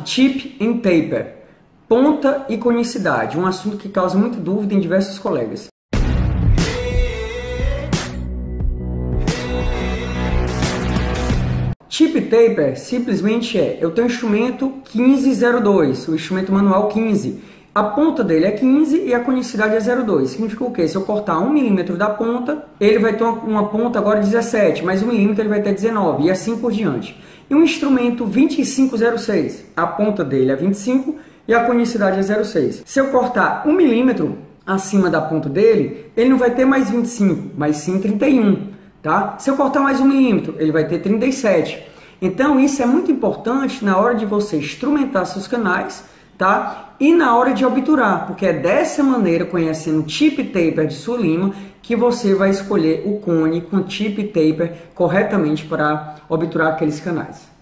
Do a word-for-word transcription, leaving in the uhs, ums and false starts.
tip and taper, ponta e conicidade, um assunto que causa muita dúvida em diversos colegas. Tip taper simplesmente é, eu tenho o instrumento quinze zero dois, o instrumento manual quinze. A ponta dele é quinze e a conicidade é zero vírgula dois. Significa o quê? Se eu cortar um milímetro da ponta, ele vai ter uma, uma ponta agora dezessete, mas um milímetro ele vai ter dezenove e assim por diante. E um instrumento vinte e cinco zero seis, a ponta dele é vinte e cinco e a conicidade é zero vírgula seis. Se eu cortar um milímetro acima da ponta dele, ele não vai ter mais vinte e cinco, mas sim trinta e um. Tá? Se eu cortar mais um milímetro, ele vai ter trinta e sete. Então isso é muito importante na hora de você instrumentar seus canais, tá? E na hora de obturar, porque é dessa maneira, conhecendo o tip taper de sua lima, que você vai escolher o cone com tip taper corretamente para obturar aqueles canais.